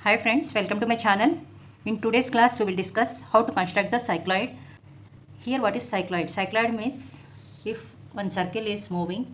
Hi friends, welcome to my channel. In today's class we will discuss how to construct the cycloid. Here what is cycloid? Cycloid means if one circle is moving.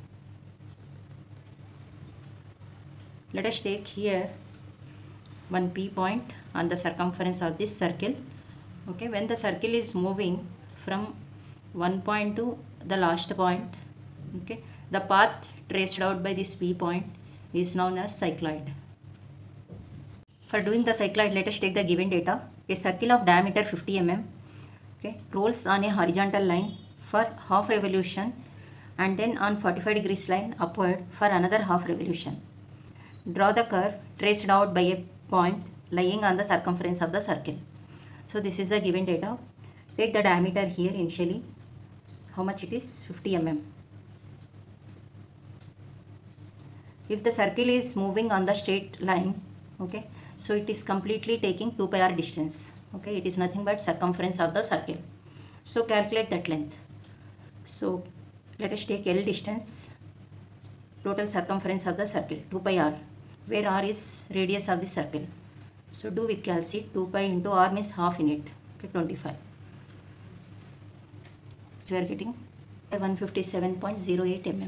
Let us take here one P point on the circumference of this circle. Okay, when the circle is moving from one point to the last point, okay, the path traced out by this P point is known as cycloid. For doing the cycloid, let us take the given data. A circle of diameter 50 mm, okay, rolls on a horizontal line for half revolution and then on 45 degrees line upward for another half revolution. Draw the curve traced out by a point lying on the circumference of the circle. So this is the given data. Take the diameter here initially. How much it is? 50 mm. If the circle is moving on the straight line, okay, so it is completely taking 2 pi r distance. Okay, it is nothing but circumference of the circle. So calculate that length. So let us take L distance, total circumference of the circle, 2 pi r, where r is radius of the circle. So do with calculate 2 pi into r means half in it, okay, 25. You are getting 157.08 mm.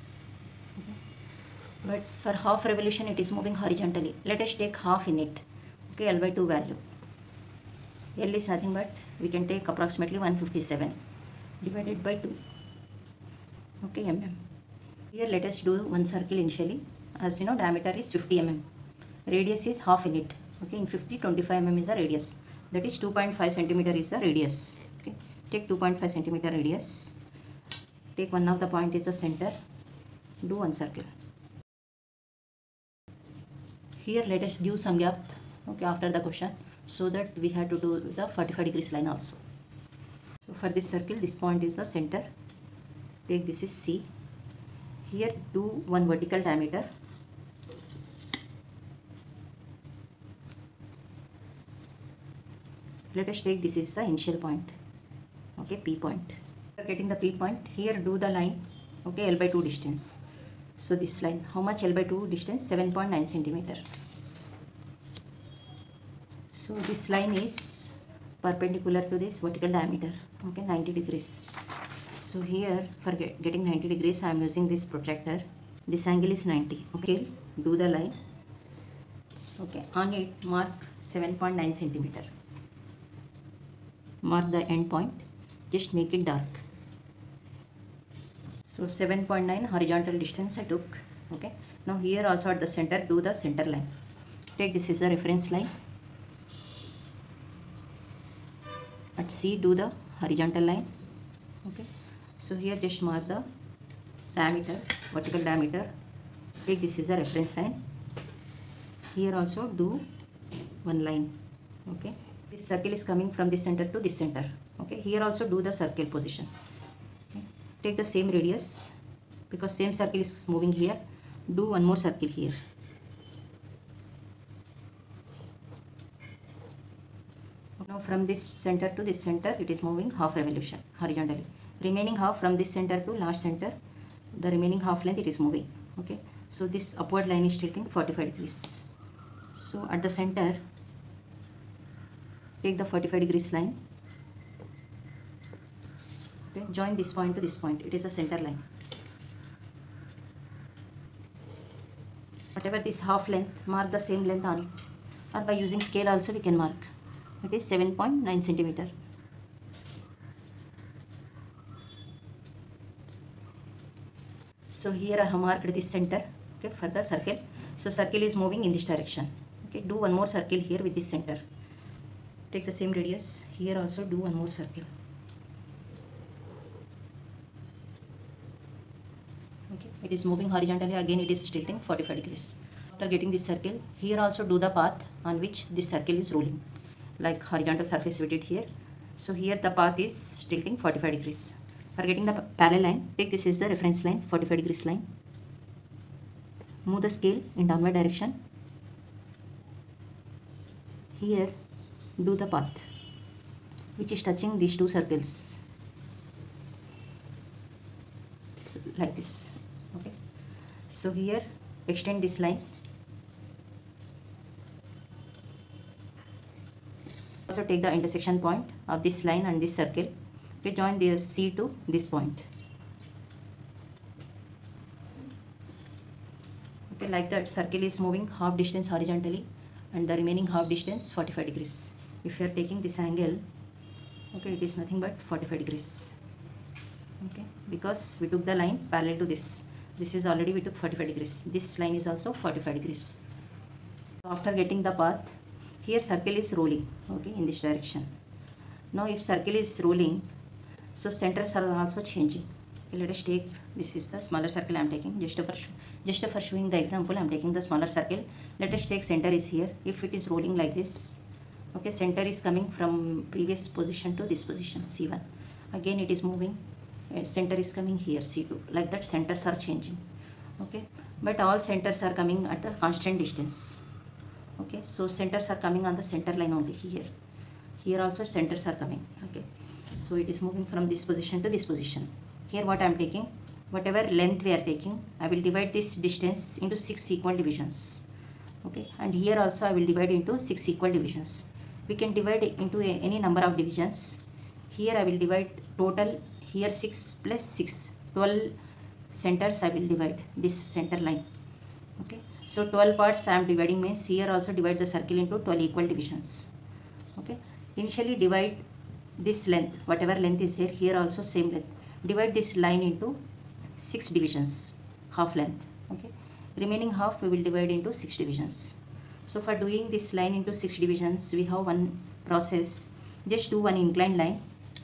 But for half revolution it is moving horizontally. Let us take half in it. Okay, L by 2 value. L is nothing but we can take approximately 157 divided by 2. Okay, mm. Here let us do one circle initially. As you know, diameter is 50 mm. Radius is half in it. Okay, in 50, 25 mm is the radius. That is 2.5 centimeter is the radius. Okay, take 2.5 centimeter radius. Take one of the point is the center. Do one circle. Here let us give some gap, okay, after the question, so that we have to do the 45 degrees line also. So for this circle, this point is the center. Take this is C. Here do one vertical diameter. Let us take this is the initial point, okay, P point. Getting the P point, here do the line, okay, L by 2 distance. So this line, how much L by 2 distance? 7.9 centimeter. So this line is perpendicular to this vertical diameter, okay, 90 degrees. So here for getting 90 degrees I am using this protractor. This angle is 90. Okay, do the line. Okay, on it mark 7.9 centimeter. Mark the end point. Just make it dark. So 7.9 horizontal distance I took. Okay, now here also at the center do the center line. Take this is the reference line. At C do the horizontal line. Okay, so here just mark the diameter, vertical diameter. Take this is a reference line. Here also do one line. Okay, this circle is coming from this center to this center. Okay, here also do the circle position. Okay. Take the same radius because same circle is moving here. Do one more circle here. Now from this center to this center it is moving half revolution horizontally. Remaining half from this center to last center, the remaining half length it is moving. Okay, so this upward line is tilting 45 degrees. So at the center take the 45 degrees line. Okay, join this point to this point. It is a center line. Whatever this half length, mark the same length on it, or by using scale also we can mark. It is 7.9 centimeter. So here I have marked this center, okay, for the circle. So circle is moving in this direction. Okay, do one more circle here with this center. Take the same radius. Here also do one more circle. Okay, it is moving horizontally. Again it is tilting 45 degrees. After getting this circle, here also do the path on which this circle is rolling. Like horizontal surface we did here. So here the path is tilting 45 degrees. For getting the parallel line, take this is the reference line, 45 degrees line. Move the scale in downward direction. Here do the path which is touching these two circles like this. Okay, so here extend this line. Also take the intersection point of this line and this circle. Okay, join the C to this point. Okay, like that circle is moving half distance horizontally and the remaining half distance 45 degrees. If you are taking this angle, okay, it is nothing but 45 degrees. Okay, because we took the line parallel to this. This is already we took 45 degrees. This line is also 45 degrees. So after getting the path, here circle is rolling, okay, in this direction. Now if circle is rolling, so centers are also changing. Okay, let us take, this is the smaller circle I am taking. Just for showing the example, I am taking the smaller circle. Let us take center is here. If it is rolling like this, okay, center is coming from previous position to this position, C1. Again it is moving, center is coming here, C2. Like that centers are changing. Okay, but all centers are coming at the constant distance. Okay, so centers are coming on the center line only here. Here also centers are coming. Okay, so it is moving from this position to this position. Here what I am taking, whatever length we are taking, I will divide this distance into 6 equal divisions. Okay, and here also I will divide into 6 equal divisions. We can divide it into any number of divisions. Here I will divide total, here 6 plus 6, 12 centers I will divide this center line. Okay, so 12 parts I am dividing, means here also divide the circle into 12 equal divisions. Okay, initially divide this length, whatever length is there, here also same length. Divide this line into 6 divisions, half length. Okay, remaining half we will divide into 6 divisions. So for doing this line into 6 divisions, we have one process. Just do one inclined line.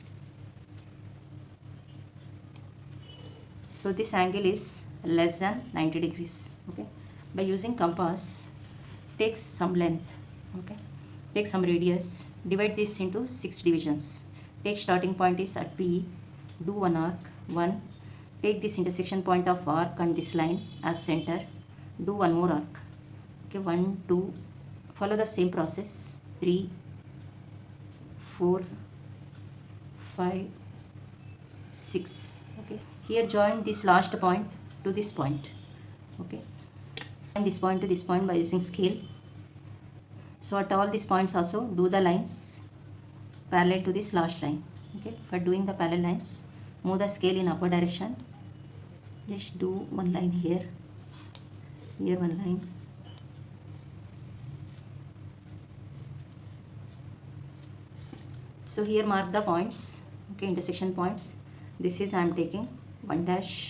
So this angle is less than 90 degrees. Okay, by using compass, take some length. Okay, take some radius, divide this into 6 divisions. Take starting point is at P, do one arc, 1. Take this intersection point of arc and this line as center, do one more arc. Okay, 1, 2, follow the same process, 3, 4, 5, 6. Okay, here join this last point to this point. Okay, join this point to this point by using scale. So at all these points also do the lines parallel to this last line. Okay, for doing the parallel lines, move the scale in upward direction. Just do one line here, here one line. So here mark the points, okay, intersection points. This is I am taking 1 dash.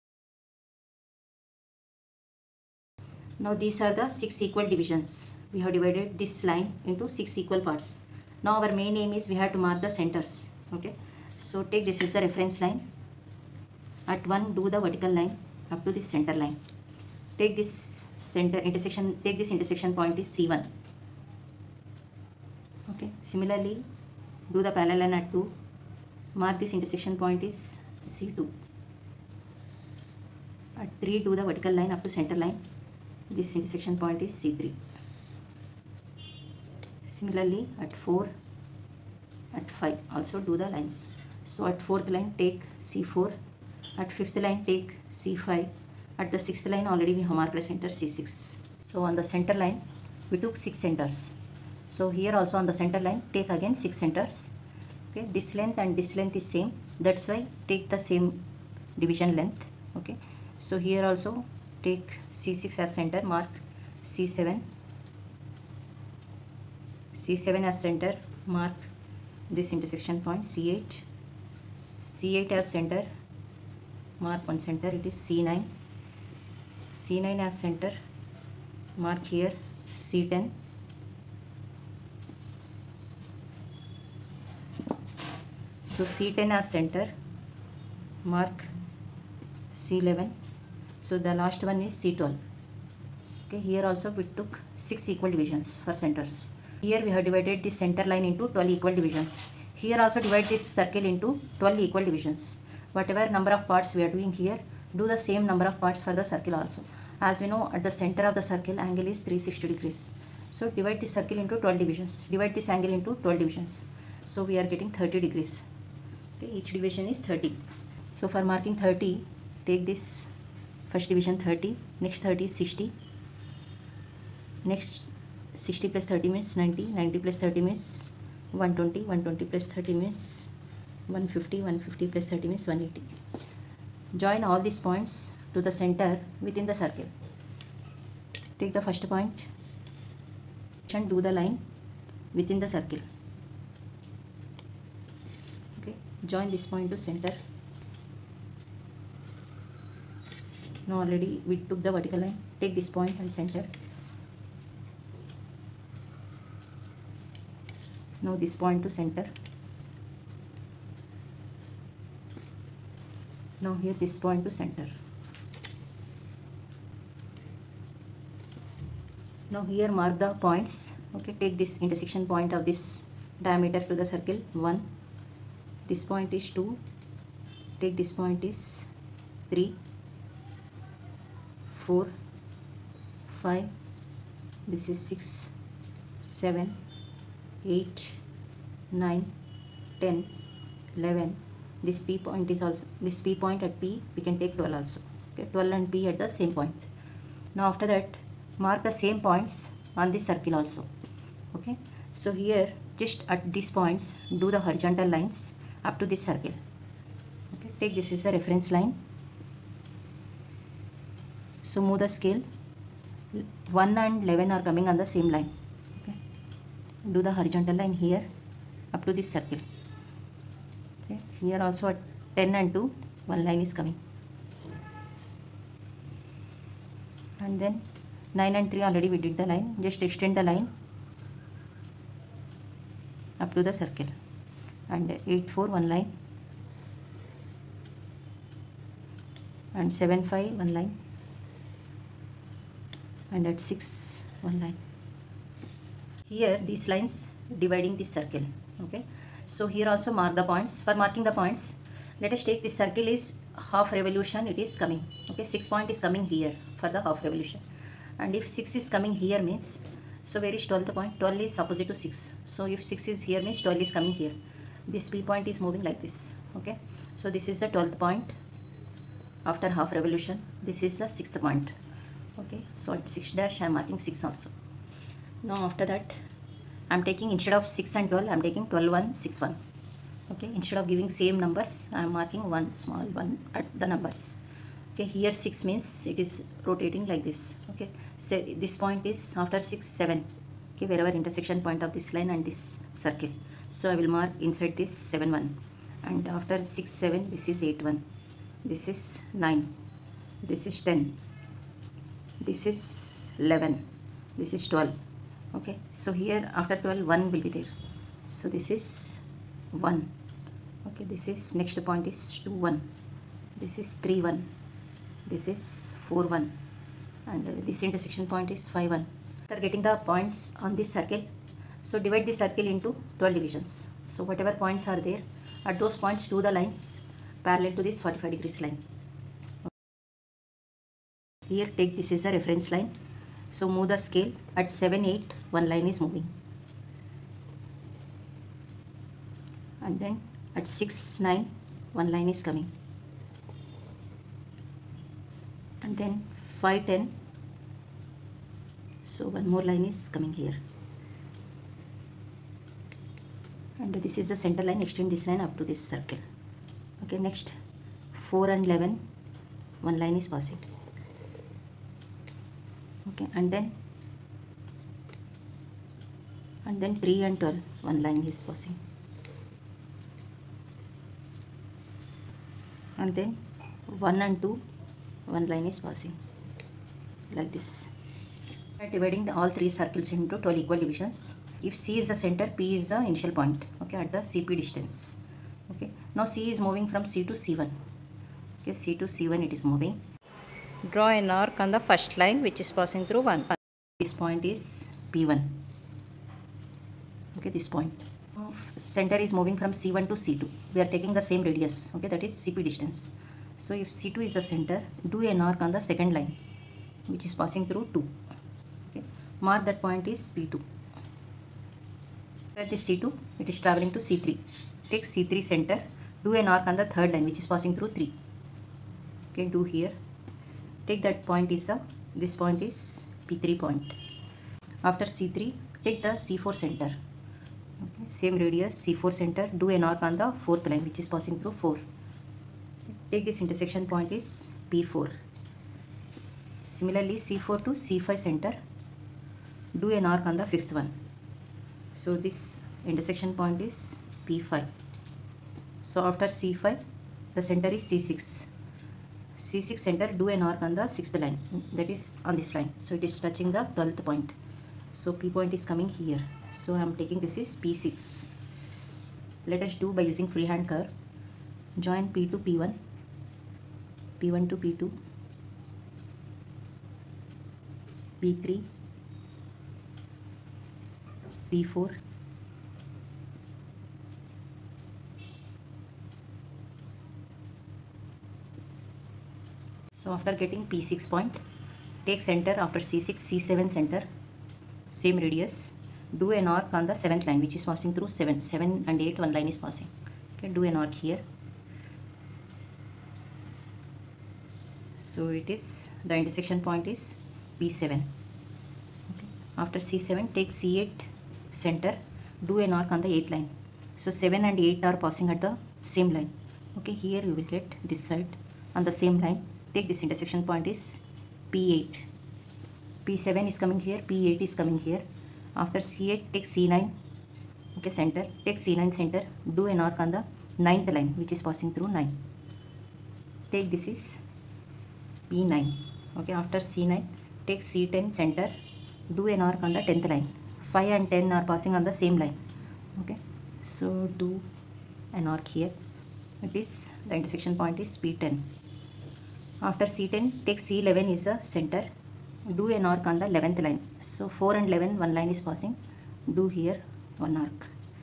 Now these are the 6 equal divisions. We have divided this line into 6 equal parts. Now our main aim is we have to mark the centers. Okay, so take this is the reference line. At 1 do the vertical line up to this center line. Take this center intersection, take this intersection point is C1. Okay, similarly do the parallel line at 2. Mark this intersection point is C2. At 3 do the vertical line up to center line. This intersection point is C3. Similarly at 4, at 5 also do the lines. So at 4th line take C4, at 5th line take C5, at the 6th line already we have marked the center C6. So on the center line we took 6 centers. So here also on the center line take again 6 centers. Okay, this length and this length is same, that's why take the same division length. Okay, so here also take C6 as center, mark C7, C7 as center, mark this intersection point C8, C8 as center, mark one center, it is C9, C9 as center, mark here C10, so C10 as center, mark C11, so the last one is C12. Okay, here also we took 6 equal divisions for centers. Here we have divided this center line into 12 equal divisions. Here also divide this circle into 12 equal divisions. Whatever number of parts we are doing here, do the same number of parts for the circle also. As we know, at the center of the circle angle is 360 degrees. So divide this circle into 12 divisions. Divide this angle into 12 divisions. So we are getting 30 degrees. Okay, each division is 30. So for marking 30, take this first division 30, next 30 is 60, next 60 plus 30 means 90, 90 plus 30 means 120, 120 plus 30 means 150, 150 plus 30 means 180. Join all these points to the center within the circle. Take the first point and do the line within the circle. Okay, join this point to center. Now already we took the vertical line. Take this point and center. Now this point to center. Now here this point to center. Now here mark the points. Okay, take this intersection point of this diameter to the circle 1. This point is 2. Take this point is 3, 4, 5. This is 6, 7, 8, 9, 10, 11. This P point is also, this P point at P we can take 12 also. Okay, 12 and P at the same point. Now after that mark the same points on this circle also. Okay, so here just at these points do the horizontal lines up to this circle. Okay, take this is a reference line. So move the scale. 1 and 11 are coming on the same line. Okay, do the horizontal line here up to this circle. Okay, here also at 10 and 2 one line is coming, and then 9 and 3 already we did the line. Just extend the line up to the circle, and 8, 4 one line, and 7, 5 one line, and at 6 one line. Here these lines dividing this circle. Okay, so here also mark the points. For marking the points, let us take this circle is half revolution it is coming. Okay, 6 point is coming here for the half revolution, and if 6 is coming here means, so where is 12th point? 12 is opposite to 6. So if 6 is here means 12 is coming here. This P point is moving like this. Okay, so this is the 12th point after half revolution. This is the 6th point. Okay, so at 6 dash I am marking 6 also. Now after that I am taking, instead of 6 and 12 I am taking 12, 1, 6, 1. Okay, instead of giving same numbers I am marking one small one at the numbers. Okay, here 6 means it is rotating like this. Okay, so this point is after 6, 7. Okay, wherever intersection point of this line and this circle. So I will mark inside this 7, 1. And after 6, 7, this is 8, 1. This is 9. This is 10. This is 11. This is 12. Okay, so here after 12, 1 will be there. So this is 1. Okay, this is next point is 2, 1. This is 3, 1. This is 4, 1, and this intersection point is 5, 1. After getting the points on this circle, so divide the circle into 12 divisions. So whatever points are there, at those points do the lines parallel to this 45 degrees line. Here take this is the reference line. So move the scale at 7, 8 one line is moving, and then at 6, 9 one line is coming, and then 5, 10, so one more line is coming here, and this is the center line. Extend this line up to this circle. Okay, next 4 and 11 one line is passing. Okay, and then 3 and 12 one line is passing, and then 1 and 2 one line is passing like this. We are dividing all three circles into 12 equal divisions. If C is the center, P is the initial point. Okay, at the CP distance. Okay, now C is moving from C to C1. Okay, C to C1 it is moving. Draw an arc on the first line which is passing through 1. This point is P1. Okay, this point. Center is moving from C1 to C2. We are taking the same radius. Okay, that is CP distance. So if C2 is the center, do an arc on the second line which is passing through 2. Okay, mark that point is P2. At this C2, it is traveling to C3. Take C3 center, do an arc on the third line which is passing through 3. Okay, do here. Take that point is this point is P3 point. After C3, take the C4 center. Okay, same radius C4 center, do an arc on the fourth line which is passing through 4. Take this intersection point is P4. Similarly C4 to C5 center, do an arc on the fifth one. So this intersection point is P5. So after C5 the center is C6. C6 center, do an arc on the sixth line, that is on this line. So it is touching the 12th point. So P point is coming here. So I am taking this is P6. Let us do by using freehand curve. Join P to P1, P1 to P2, P3, P4, so after getting P6 point, take center after C6, C7 center, same radius, do an arc on the 7th line which is passing through 7. 7 and 8 one line is passing. Okay, do an arc here. So it is, the intersection point is P7. Okay. After C7 take C8 center, do an arc on the 8th line. So 7 and 8 are passing at the same line. Okay, here you will get this side on the same line. Take this intersection point is P8. P7 is coming here, P8 is coming here. After C8 take C9, okay, center, take C9 center, do an arc on the 9th line which is passing through 9. Take this is P9. Okay, after C9 take C10 center, do an arc on the 10th line. 5 and 10 are passing on the same line. Okay, so do an arc here. It is, the intersection point is P10. After C10 take C11 is the center, do an arc on the 11th line. So 4 and 11 one line is passing, do here one arc.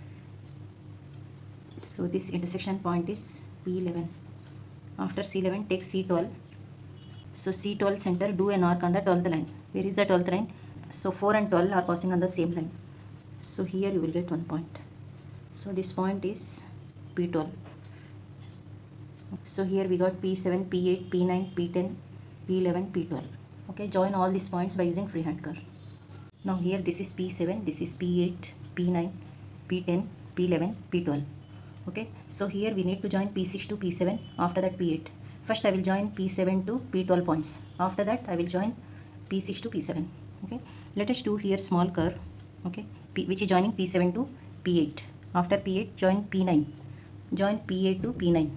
So this intersection point is P11. After C11 take C12. So C12 center, do an arc on the 12th line. Where is the 12th line? So 4 and 12 are passing on the same line. So here you will get 1 point. So this point is P12. So here we got P7, P8, P9, P10, P11, P12. Okay, join all these points by using freehand curve. Now here this is P7, this is P8, P9, P10, P11, P12. Okay, so here we need to join P6 to P7, after that P8. First I will join P7 to P12 points. After that I will join P6 to P7. Okay, let us do here small curve. Okay, which is joining P7 to P8. After P8 join P9. Join P8 to P9.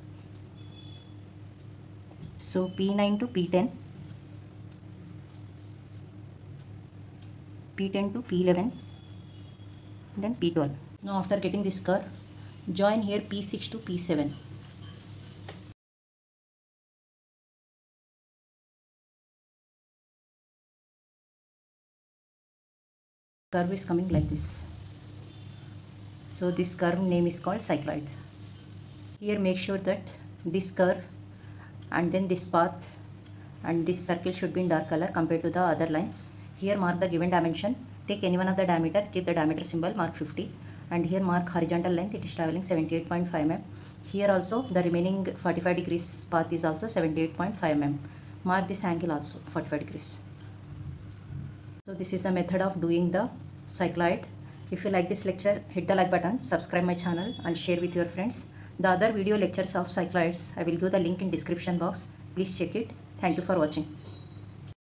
So P9 to P10. P10 to P11. Then P12. Now after getting this curve, join here P6 to P7. Curve is coming like this. So this curve name is called cycloid. Here make sure that this curve and then this path and this circle should be in dark color compared to the other lines. Here mark the given dimension. Take any one of the diameter, keep the diameter symbol, mark 50. And here mark horizontal length, it is traveling 78.5 mm. Here also the remaining 45 degrees path is also 78.5 mm. Mark this angle also 45 degrees. So this is the method of doing the cycloid. If you like this lecture, hit the like button, subscribe my channel and share with your friends. The other video lectures of cycloids, I will give the link in description box. Please check it. Thank you for watching.